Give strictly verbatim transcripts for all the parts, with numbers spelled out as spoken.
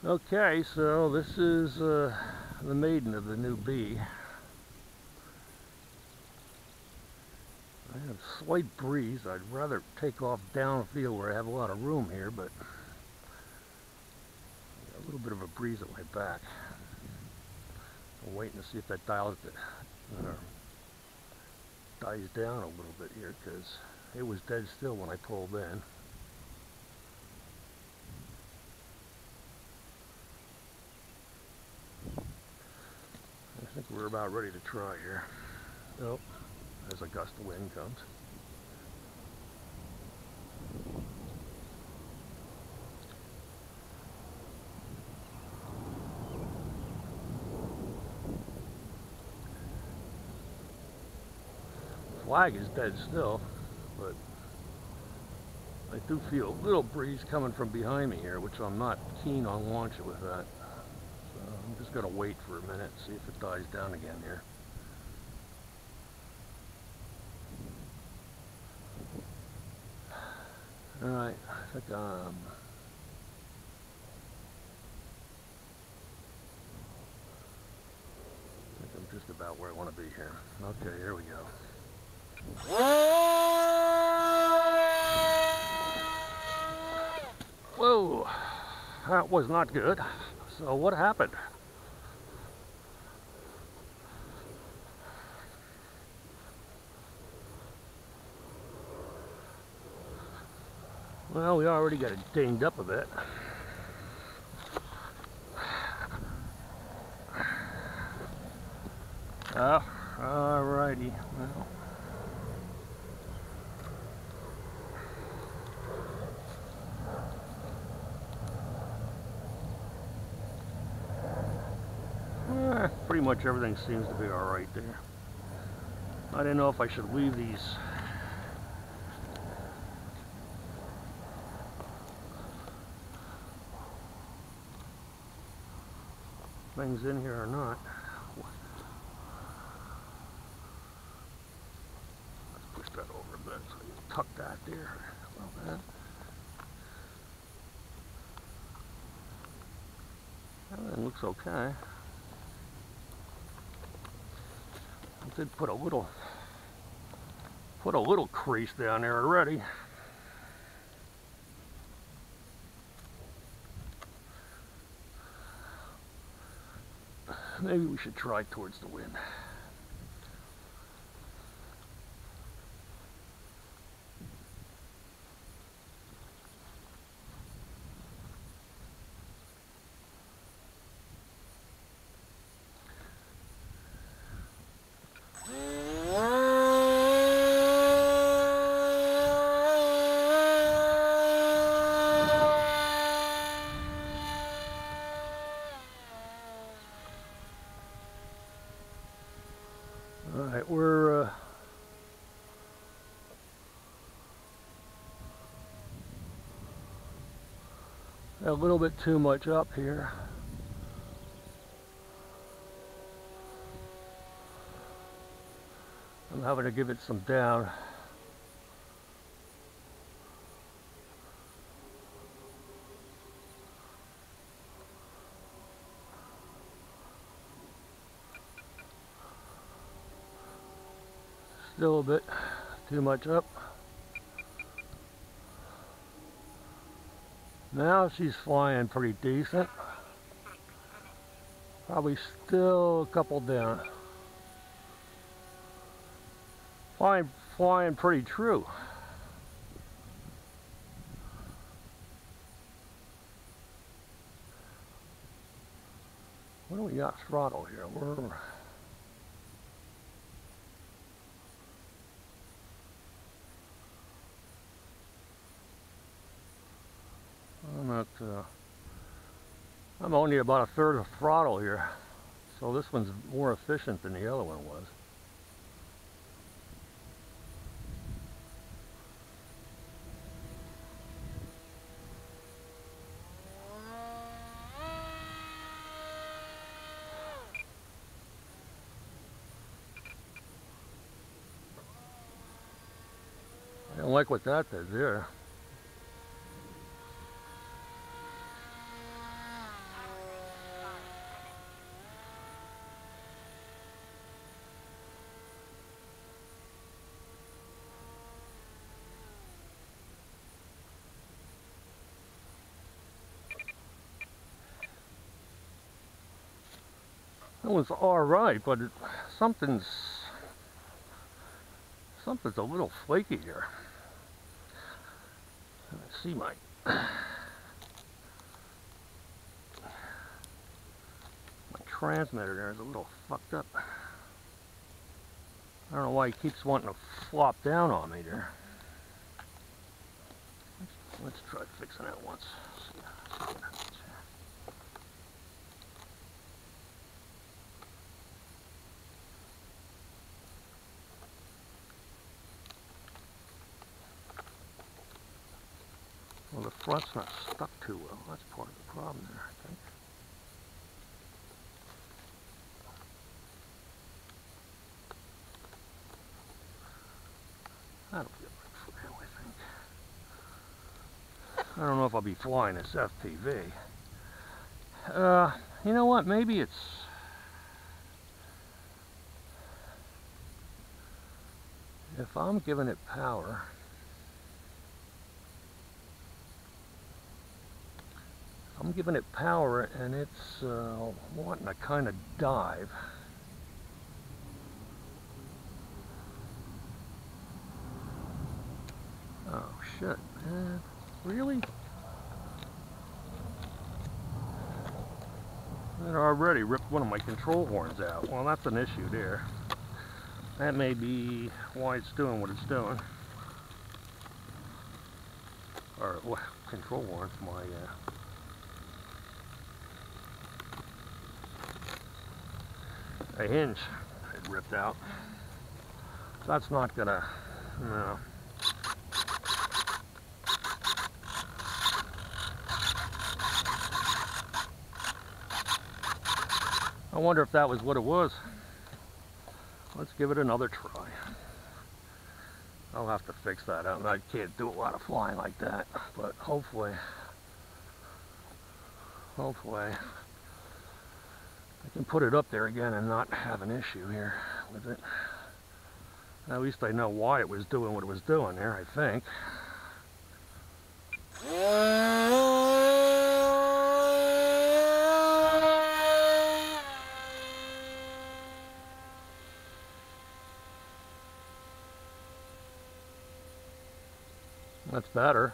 Okay, so this is uh, the maiden of the new bee. I have a slight breeze. I'd rather take off downfield where I have a lot of room here, but a little bit of a breeze at my back. I'm waiting to see if that dials it, uh, dies down a little bit here, because it was dead still when I pulled in. I think we're about ready to try here. Oh, as a gust of wind comes. Flag is dead still, but I do feel a little breeze coming from behind me here, which I'm not keen on launching with that. So I'm just going to wait for a minute and see if it dies down again here. Alright, I think um, I think I'm just about where I want to be here. Okay, here we go. Whoa, that was not good. So what happened? Well, we already got it dinged up a bit. Oh, alrighty. Well. Eh, pretty much everything seems to be alright there. I didn't know if I should leave these things in here or not. Let's push that over a bit so you can tuck that there a little bit. Everything looks okay. I did put a little put a little crease down there already. Maybe we should try towards the wind. Alright, we're uh, a little bit too much up here. I'm having to give it some down. Still a bit too much up. Now she's flying pretty decent. Probably still a couple down. Flying, flying pretty true. What do we got throttle here? We're I'm not, uh, I'm only about a third of throttle here, so this one's more efficient than the other one was. I don't like what that did there. That was all right, but it, something's something's a little flaky here. Let's see my my transmitter there is a little fucked up. I don't know why he keeps wanting to flop down on me there. Let's, let's try fixing that once. See, see what happens here. Well, the front's not stuck too well. That's part of the problem there, I think. That'll be right for now, I think. I don't know if I'll be flying this F P V. Uh, you know what? Maybe it's... If I'm giving it power... I'm giving it power and it's uh, wanting to kind of dive. Oh shit, man. Really? It already ripped one of my control horns out. Well, that's an issue there. That may be why it's doing what it's doing. Or, well, control horns, my... Uh, a hinge had ripped out. So that's not gonna, no. I wonder if that was what it was. Let's give it another try. I'll have to fix that out. I can't do a lot of flying like that, but hopefully, hopefully, I can put it up there again and not have an issue here with it. At least I know why it was doing what it was doing there, I think. That's better.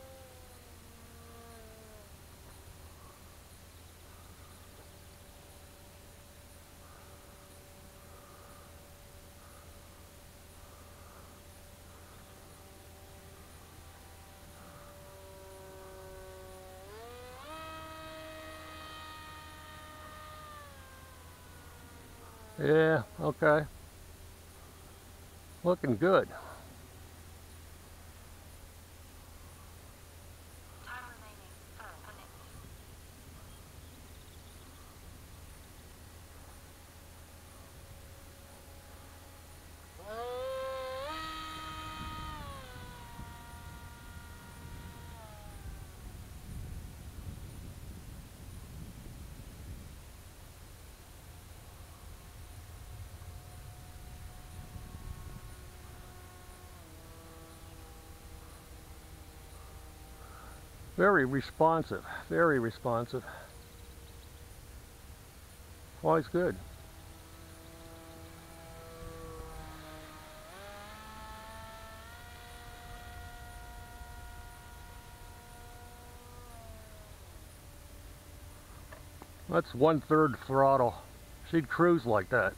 Yeah, okay. Looking good. Time remaining four minutes. Very responsive, very responsive. Flies good. That's one third throttle. She'd cruise like that.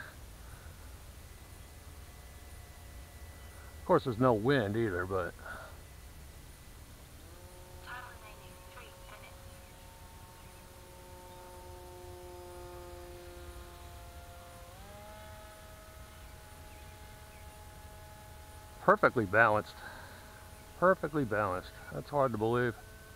Of course, there's no wind either, but Time remaining three minutes. perfectly balanced. Perfectly balanced. That's hard to believe.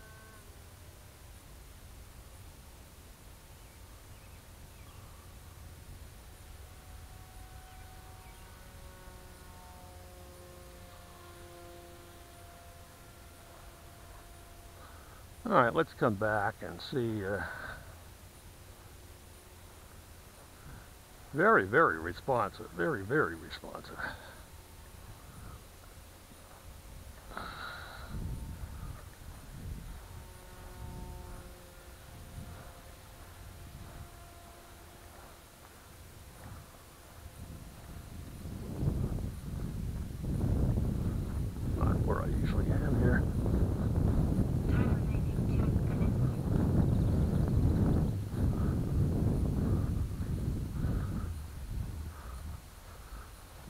All right, let's come back and see. Uh, very, very responsive. Very, very responsive.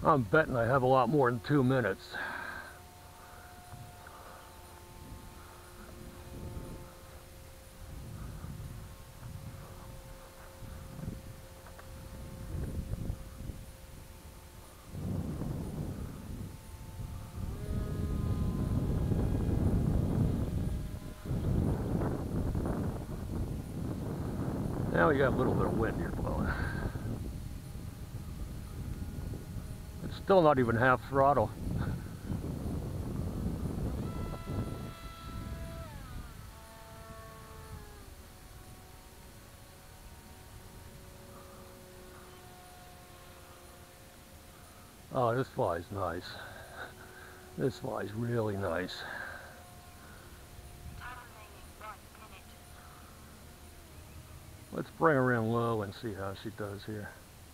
I'm betting I have a lot more than two minutes. Now we got a little bit of wind here blowing. It's still not even half throttle. Oh, this fly's nice. This fly's really nice. Time remaining one minute. Let's bring her in low and see how she does here.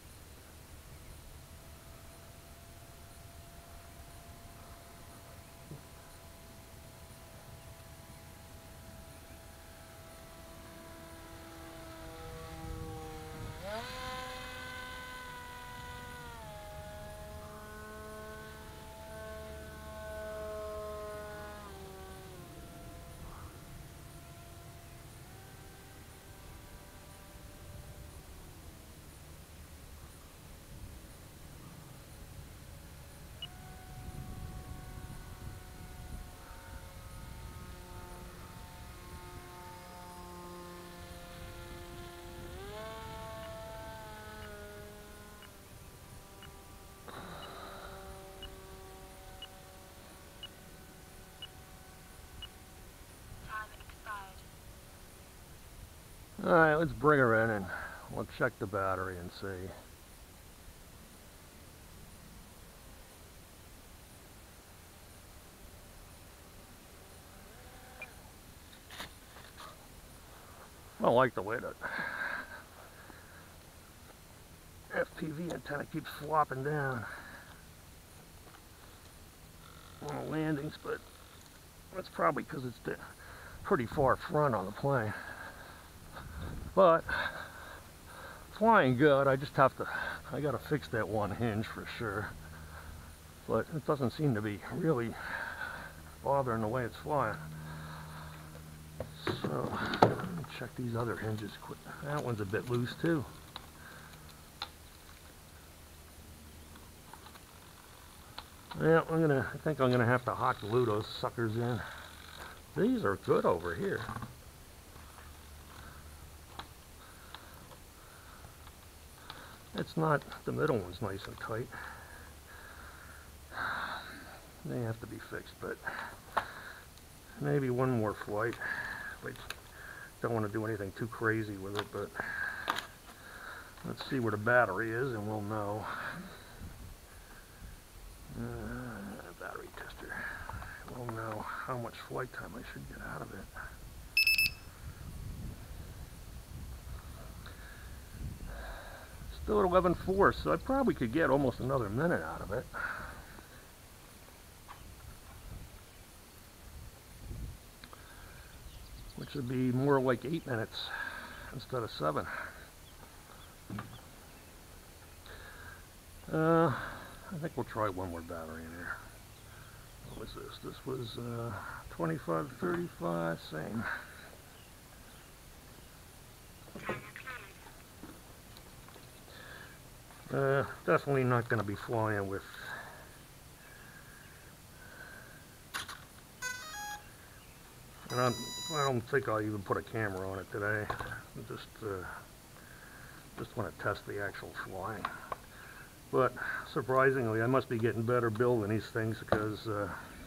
Time expired. Alright, let's bring her in and we'll check the battery and see. I don't like the way that F P V antenna keeps flopping down on the landings, but that's probably because it's pretty far front on the plane. But flying good. I just have to, I gotta fix that one hinge for sure. But it doesn't seem to be really bothering the way it's flying. So, let me check these other hinges quick. That one's a bit loose too. Yeah, I'm gonna, I think I'm gonna have to hot glue those suckers in. These are good over here. It's not, the middle one's nice and tight. They have to be fixed, but maybe one more flight. I don't want to do anything too crazy with it, but let's see where the battery is and we'll know. Uh, battery tester. We'll know how much flight time I should get out of it. Still at eleven four, so I probably could get almost another minute out of it. Which would be more like eight minutes instead of seven. Uh, I think we'll try one more battery in here. What was this? This was uh, twenty-five, thirty-five, same. Uh, definitely not going to be flying with and I'm, I don't think I'll even put a camera on it today. I just uh, just want to test the actual flying. But surprisingly, I must be getting better building these things because uh,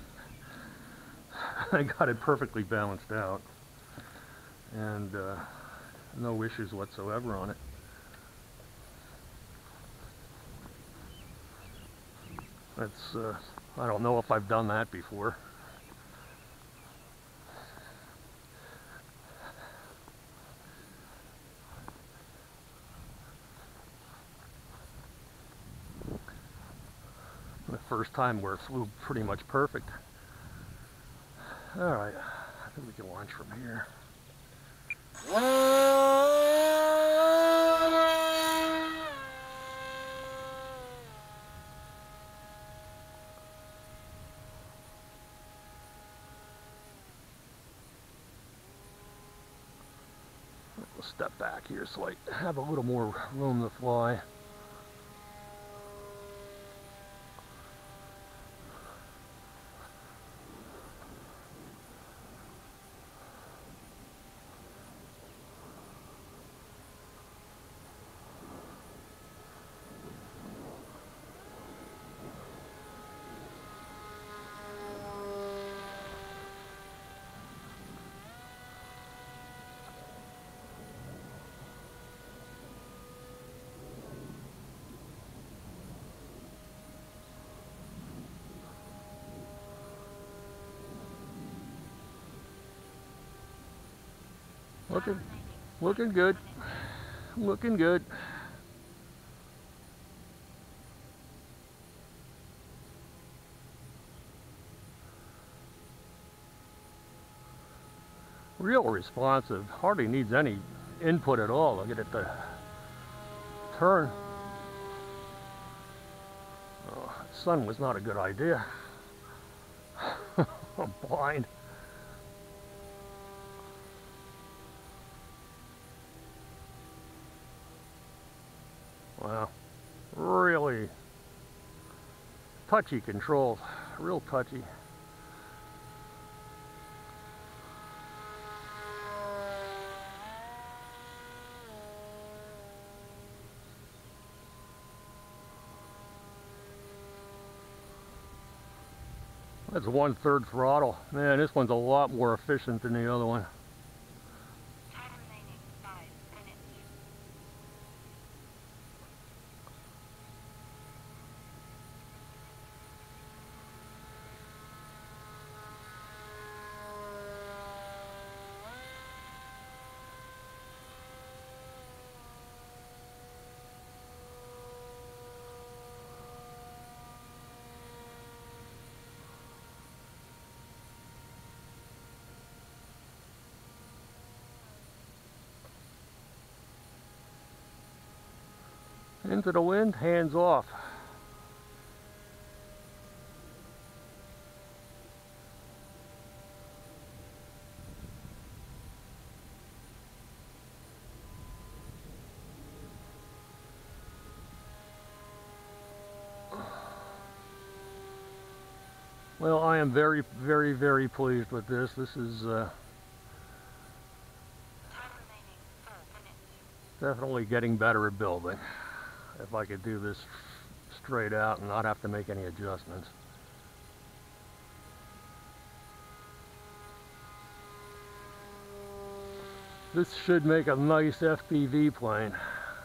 I got it perfectly balanced out and uh, no issues whatsoever on it. That's, uh, I don't know if I've done that before. The first time where it flew pretty much perfect. Alright, I think we can launch from here. I'll step back here so I have a little more room to fly. Looking, looking good. Looking good. Real responsive. Hardly needs any input at all. I'll get it to turn. Oh, sun was not a good idea. I'm blind. Wow, really touchy controls, real touchy. That's one third throttle. Man, this one's a lot more efficient than the other one. Time remaining five minutes. Into the wind, hands off. Well, I am very, very, very pleased with this. This is uh, Time remaining four minutes. definitely getting better at building. If I could do this straight out and not have to make any adjustments. This should make a nice F P V plane.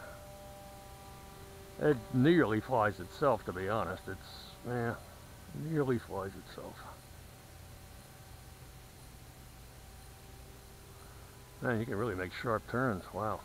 It nearly flies itself, to be honest. It's, yeah, nearly flies itself. Man, you can really make sharp turns. Wow.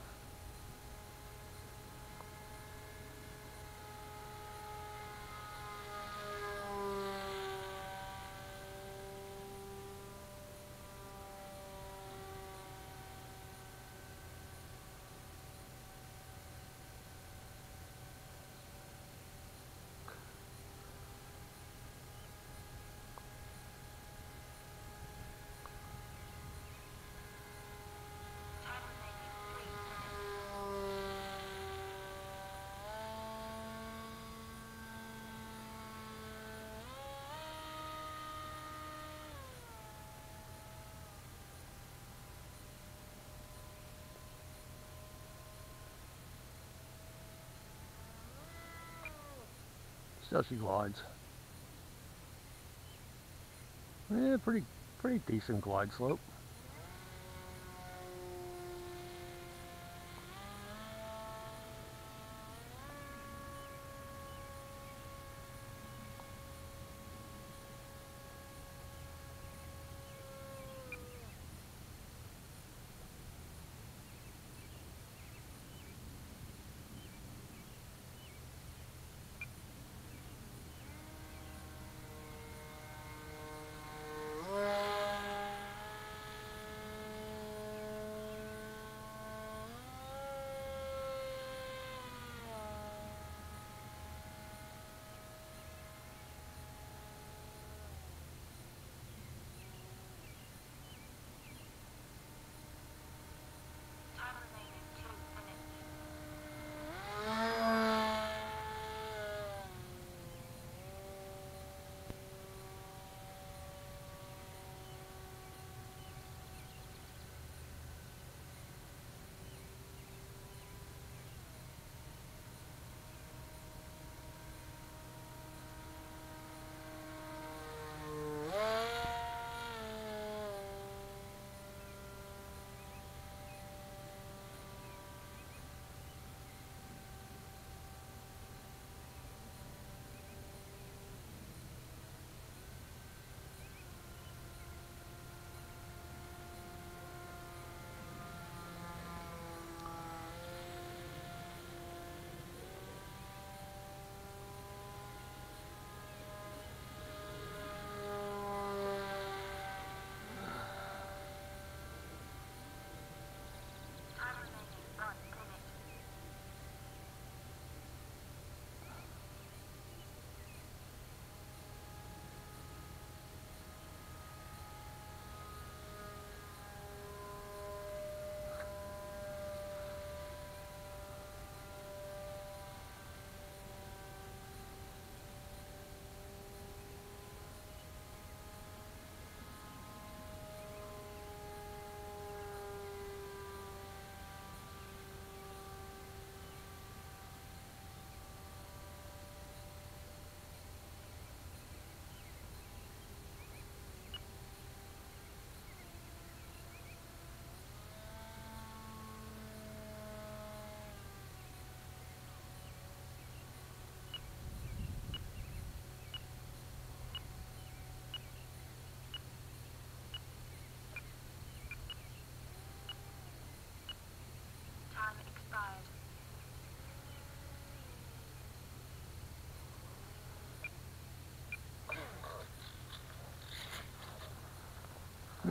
Time remaining three minutes. Still she glides. Yeah, pretty, pretty decent glide slope.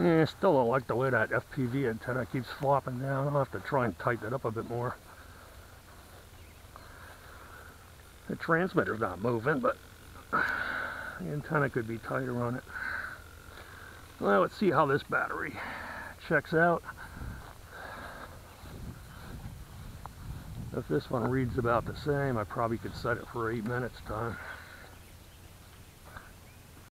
Yeah, I still don't like the way that F P V antenna keeps flopping down. I'll have to try and tighten it up a bit more. The transmitter's not moving, but the antenna could be tighter on it. Well, let's see how this battery checks out. If this one reads about the same, I probably could set it for eight minutes time.